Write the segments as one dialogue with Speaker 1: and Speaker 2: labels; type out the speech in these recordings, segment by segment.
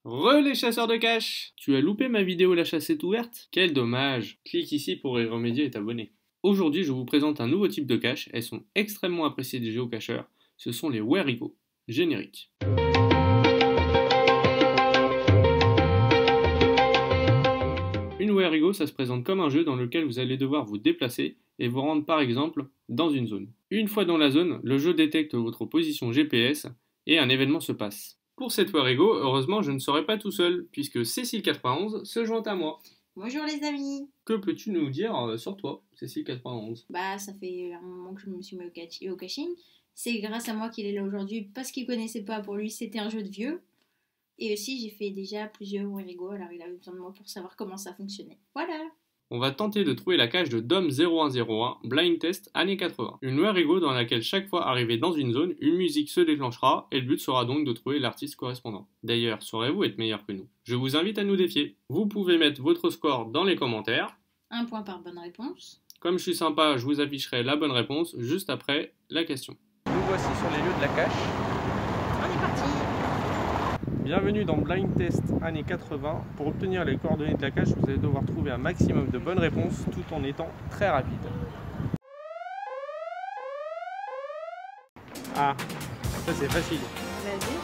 Speaker 1: Les chasseurs de cash! Tu as loupé ma vidéo La chasse est ouverte? Quel dommage! Clique ici pour y remédier et t'abonner. Aujourd'hui, je vous présente un nouveau type de cache. Elles sont extrêmement appréciées des géocacheurs. Ce sont les Wherigo. Générique. Une Wherigo, ça se présente comme un jeu dans lequel vous allez devoir vous déplacer et vous rendre par exemple dans une zone. Une fois dans la zone, le jeu détecte votre position GPS et un événement se passe. Pour cette Wherigo, heureusement, je ne serai pas tout seul, puisque Cécile91 se joint à moi.
Speaker 2: Bonjour les amis.
Speaker 1: Que peux-tu nous dire sur toi, Cécile91?
Speaker 2: Bah, ça fait un moment que je me suis mis au caching. C'est grâce à moi qu'il est là aujourd'hui, parce qu'il connaissait pas, pour lui c'était un jeu de vieux. Et aussi j'ai fait déjà plusieurs Wherigo, alors il avait besoin de moi pour savoir comment ça fonctionnait. Voilà.
Speaker 1: On va tenter de trouver la cache de Dom0101, Blind Test années 80. Une Wherigo dans laquelle chaque fois arrivé dans une zone, une musique se déclenchera et le but sera donc de trouver l'artiste correspondant. D'ailleurs, saurez-vous être meilleur que nous? Je vous invite à nous défier. Vous pouvez mettre votre score dans les commentaires.
Speaker 2: 1 point par bonne réponse.
Speaker 1: Comme je suis sympa, je vous afficherai la bonne réponse juste après la question.
Speaker 3: Nous voici sur les lieux de la cache.
Speaker 2: On est parti.
Speaker 3: Bienvenue dans Blind Test années 80. Pour obtenir les coordonnées de la cache, vous allez devoir trouver un maximum de bonnes réponses tout en étant très rapide. Ah, ça c'est facile.
Speaker 2: Vas-y.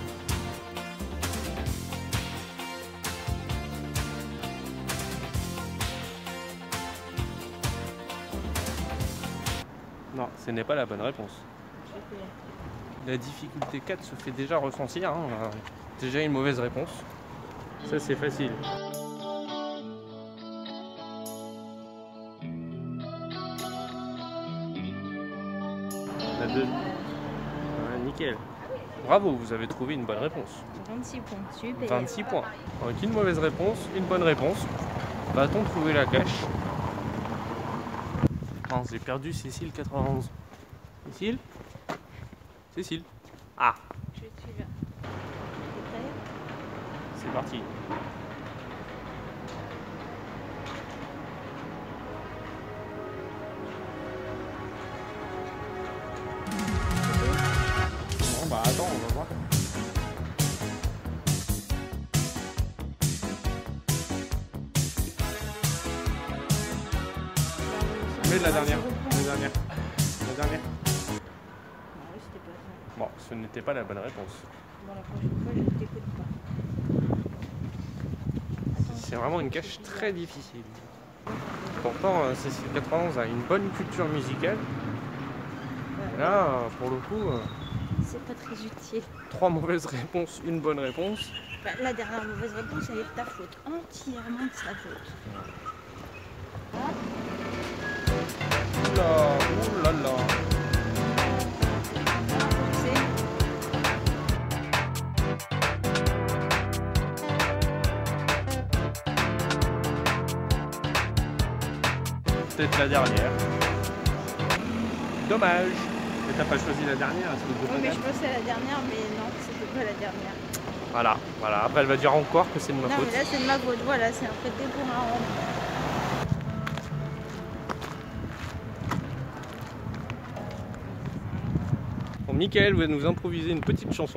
Speaker 3: Non, ce n'est pas la bonne réponse. La difficulté 4 se fait déjà ressentir, hein. On a déjà une mauvaise réponse. Ça c'est facile. La 2. Ouais, nickel. Bravo, vous avez trouvé une bonne réponse.
Speaker 2: 26 points, super.
Speaker 3: 26 points. Avec une mauvaise réponse, une bonne réponse. Va-t-on trouver la cache? Non, j'ai perdu Cécile 91. Cécile? Cécile? Ah!
Speaker 2: Je suis là.
Speaker 3: C'est parti. Bon bah attends, on va voir. Mais la dernière. La dernière. La dernière.
Speaker 2: Non, c'était pas ça.
Speaker 3: Bon, ce n'était pas la bonne réponse.
Speaker 2: Bon, la prochaine fois, je ne t'écoute pas.
Speaker 3: C'est vraiment une cache très difficile. Pourtant, Cécile 91 a une bonne culture musicale. Et là, pour le coup,
Speaker 2: C'est pas très utile.
Speaker 3: 3 mauvaises réponses, une bonne réponse.
Speaker 2: Bah, la dernière mauvaise réponse, elle est de ta faute. Entièrement de sa faute.
Speaker 3: Oula, oulala. Peut-être la dernière. Dommage. Mais t'as pas choisi la dernière, est-ce que
Speaker 2: Oui, mais je pensais à la dernière, mais non, c'était pas la dernière.
Speaker 3: Voilà, voilà. Après, elle va dire encore que c'est de ma
Speaker 2: Non,
Speaker 3: faute.
Speaker 2: mais là, c'est de ma faute. Voilà, c'est un prêté pour un rond.
Speaker 3: Bon, Mickaël va nous improviser une petite chanson.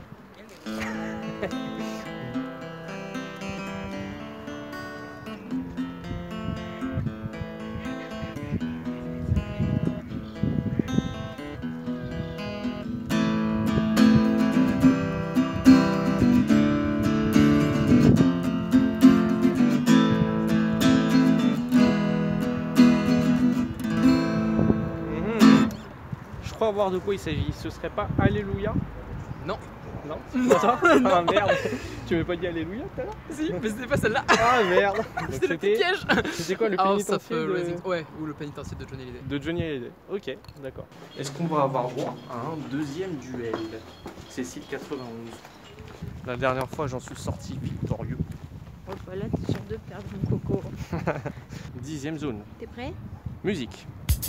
Speaker 3: Je crois voir de quoi il s'agit. Ce serait pas Alléluia?
Speaker 4: Non.
Speaker 3: Non, c'est pas ça? Ah merde. Tu m'avais pas dit Alléluia tout à l'heure?
Speaker 4: Si, mais c'était pas celle-là.
Speaker 3: Ah merde. Donc,
Speaker 4: C'était le petit piège.
Speaker 3: C'était quoi, le
Speaker 4: House
Speaker 3: pénitencier
Speaker 4: of
Speaker 3: de...
Speaker 4: Rising. Ouais, ou le pénitencier de Johnny Hallyday.
Speaker 3: de Johnny Hallyday. Ok, d'accord. Est-ce qu'on va avoir droit à un deuxième duel? Cécile 91. La dernière fois, j'en suis sorti victorieux.
Speaker 2: Oh, bah là, t'es sûr de perdre mon coco.
Speaker 3: 10e zone.
Speaker 2: T'es prêt?
Speaker 3: Musique.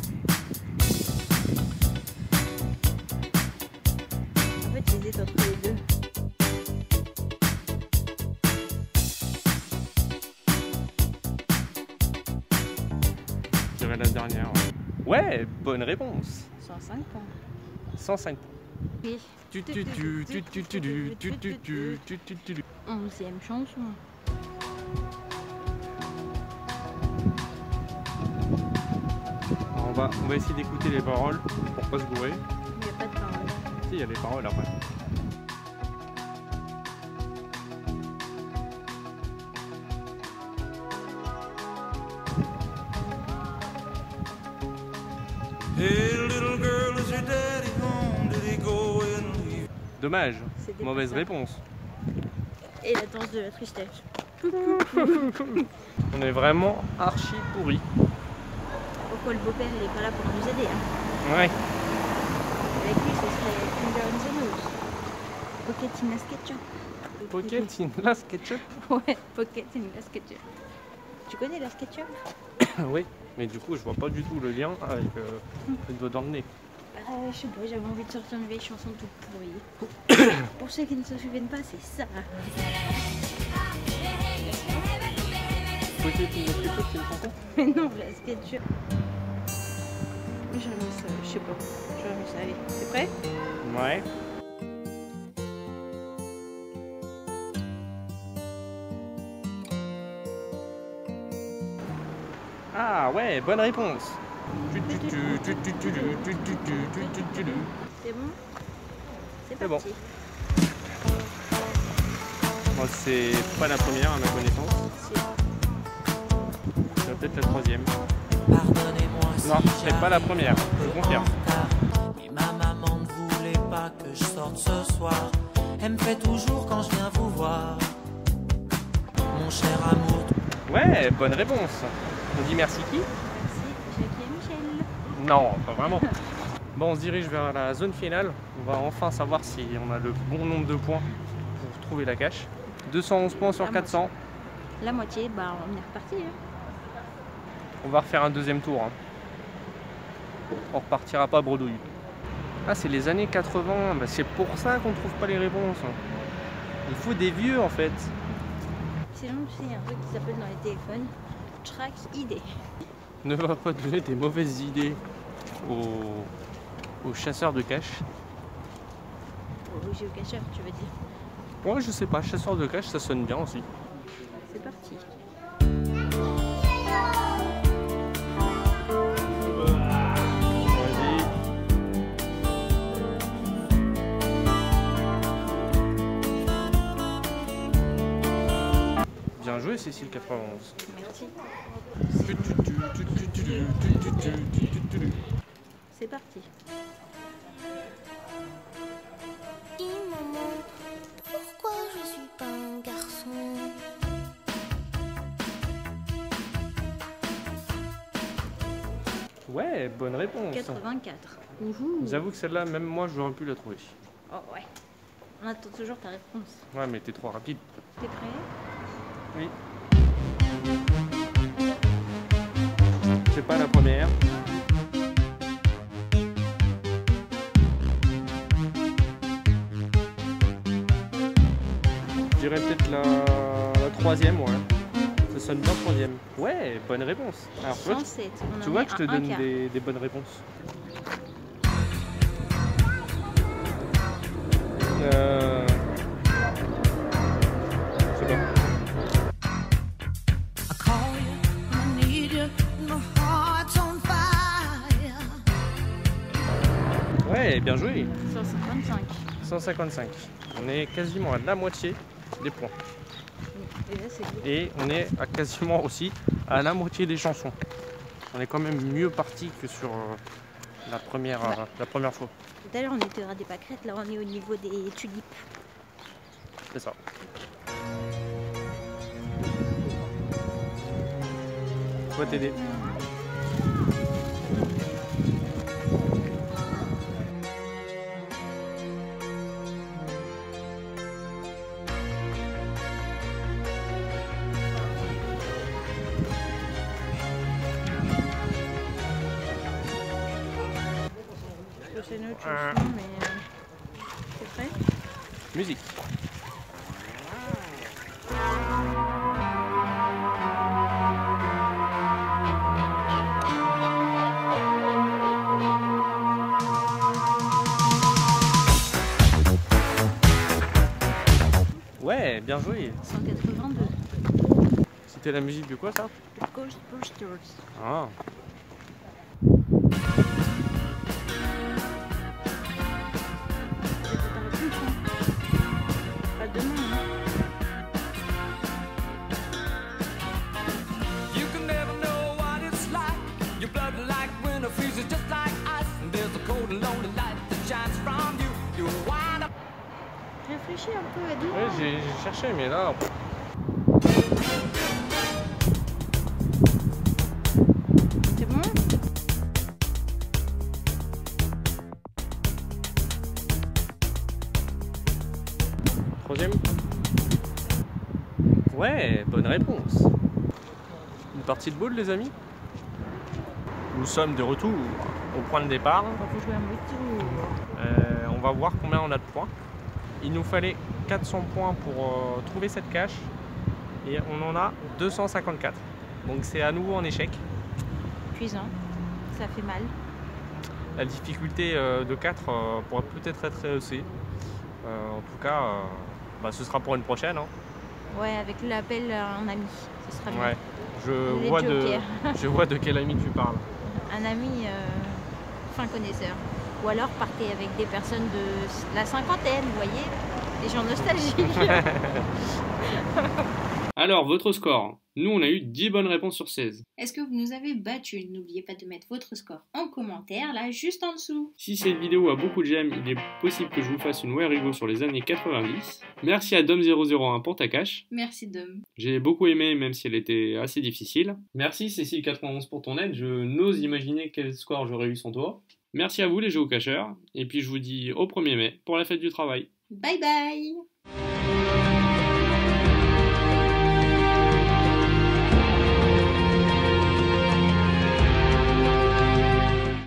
Speaker 2: En fait, j'hésite entre les deux.
Speaker 3: Je dirais la dernière. Ouais, bonne réponse.
Speaker 2: 105 points.
Speaker 3: 105 points.
Speaker 2: Oui. 11e chanson.
Speaker 3: On va essayer d'écouter les paroles pour pas se gourer.
Speaker 2: Il n'y a pas de parole.
Speaker 3: Si, il y a les paroles après. Dommage,
Speaker 2: C'était
Speaker 3: mauvaise
Speaker 2: pas ça.
Speaker 3: réponse.
Speaker 2: Et la danse de la tristesse.
Speaker 3: On est vraiment archi pourri.
Speaker 2: Pourquoi le beau-père il est pas là pour nous aider hein.
Speaker 3: Ouais.
Speaker 2: Avec lui ce serait Finger in the Nose. Pocket in la SketchUp.
Speaker 3: Pocket in la SketchUp.
Speaker 2: Ouais, Pocket in la SketchUp. Tu connais la SketchUp?
Speaker 3: Oui, mais du coup je vois pas du tout le lien avec le doigt dans le nez.
Speaker 2: Je sais pas, j'avais envie de sortir une vieille chanson toute pourrie. Pour ceux qui ne se souviennent pas, c'est ça.
Speaker 3: Pocket in la SketchUp, c'est une chanson?
Speaker 2: Mais non, la SketchUp. J'aurais mis ça, je sais pas. J'aurais mis ça, allez. T'es prêt?
Speaker 3: Ouais. Ah ouais, bonne réponse.
Speaker 2: C'est bon?
Speaker 3: C'est bon.
Speaker 2: Parti.
Speaker 3: Bon, c'est pas la première à ma connaissance. C'est peut-être la troisième. Non, c'est pas la première, je confirme.
Speaker 5: Mais ma maman ne voulait pas que je sorte ce soir. Elle me fait toujours quand je viens vous voir. Mon cher amour.
Speaker 3: Ouais, bonne réponse. On dit merci qui?
Speaker 2: Merci, Jackie et Michel.
Speaker 3: Non, pas vraiment. Bon, on se dirige vers la zone finale. On va enfin savoir si on a le bon nombre de points pour trouver la cache. 211 points sur 400.
Speaker 2: La moitié, bah on est reparti. Hein.
Speaker 3: On va refaire un deuxième tour. Hein. On repartira pas bredouille. Ah, c'est les années 80. Bah, c'est pour ça qu'on trouve pas les réponses. Il faut des vieux en fait.
Speaker 2: Sinon, tu sais, il y a un truc qui s'appelle dans les téléphones Track ID.
Speaker 3: Ne va pas donner des mauvaises idées aux chasseurs de cache.
Speaker 2: Au géocacheur, tu veux dire.
Speaker 3: Ouais, je sais pas, chasseur de cache, ça sonne bien aussi.
Speaker 2: C'est parti.
Speaker 3: Vas-y. Bien joué, Cécile 91.
Speaker 2: Merci. C'est parti.
Speaker 6: Il me montre pourquoi je suis pas un garçon.
Speaker 3: Ouais, bonne réponse.
Speaker 2: 84. Ouhou.
Speaker 3: J'avoue que celle-là, même moi, j'aurais pu la trouver.
Speaker 2: Oh ouais. On attend toujours ta réponse.
Speaker 3: Ouais, mais t'es trop rapide.
Speaker 2: T'es prêt?
Speaker 3: Oui. C'est pas la première. Je dirais peut-être la troisième, ouais. Ça sonne bien troisième. Ouais, bonne réponse. Alors, tu vois,
Speaker 2: 107. On
Speaker 3: tu
Speaker 2: en
Speaker 3: vois
Speaker 2: est
Speaker 3: que je te
Speaker 2: à un
Speaker 3: donne
Speaker 2: quart.
Speaker 3: des bonnes réponses. Je sais pas.
Speaker 5: I call you, I need you, my heart's on fire.
Speaker 3: Ouais, bien joué.
Speaker 2: 155.
Speaker 3: 155. On est quasiment à la moitié des points.
Speaker 2: Et là, c'est good.
Speaker 3: Et on est à quasiment aussi à la moitié des chansons. On est quand même mieux parti que sur la première fois.
Speaker 2: Tout à l'heure, on était à des pâquerettes. Là, on est au niveau des tulipes.
Speaker 3: C'est ça. On va t'aider.
Speaker 2: C'est une autre chanson, mais... T'es prêt?
Speaker 3: Musique. bien joué.
Speaker 2: 182.
Speaker 3: C'était la musique de quoi ça?
Speaker 2: Ghostbusters.
Speaker 3: Ah.
Speaker 2: Pas demain. Hein.
Speaker 5: You can never know what it's like. Your blood like winter freezes just like ice. And there's a cold and lonely light that shines from you. You wind up.
Speaker 2: Réfléchis un peu à demain.
Speaker 3: Ouais, j'ai cherché, mais là.
Speaker 2: C'est bon?
Speaker 3: Troisième. Ouais, bonne réponse. Une partie de ball, les amis. Nous sommes de retour au point de départ.
Speaker 2: On va jouer un retour.
Speaker 3: On va voir combien on a de points. Il nous fallait 400 points pour trouver cette cache. Et on en a 254. Donc c'est à nouveau en échec.
Speaker 2: Cuisant. Ça fait mal.
Speaker 3: La difficulté de 4 pourrait peut-être être rehaussée. En tout cas, ce sera pour une prochaine. Hein.
Speaker 2: Ouais, avec l'appel à un ami. Ce sera bien.
Speaker 3: Ouais.
Speaker 2: Les
Speaker 3: Je vois de quel ami tu parles.
Speaker 2: Un ami fin connaisseur. Ou alors partez avec des personnes de la cinquantaine, vous voyez, des gens nostalgiques.
Speaker 1: Alors, votre score. Nous, on a eu 10 bonnes réponses sur 16.
Speaker 2: Est-ce que vous nous avez battus? N'oubliez pas de mettre votre score en commentaire, là, juste en dessous.
Speaker 1: Si cette vidéo a beaucoup de j'aime, il est possible que je vous fasse une Werigo sur les années 90. Merci à Dom001 pour ta cache.
Speaker 2: Merci Dom.
Speaker 1: J'ai beaucoup aimé, même si elle était assez difficile. Merci Cécile91 pour ton aide. Je n'ose imaginer quel score j'aurais eu sans toi. Merci à vous les géocacheurs. Et puis je vous dis au 1er mai pour la fête du travail.
Speaker 2: Bye bye.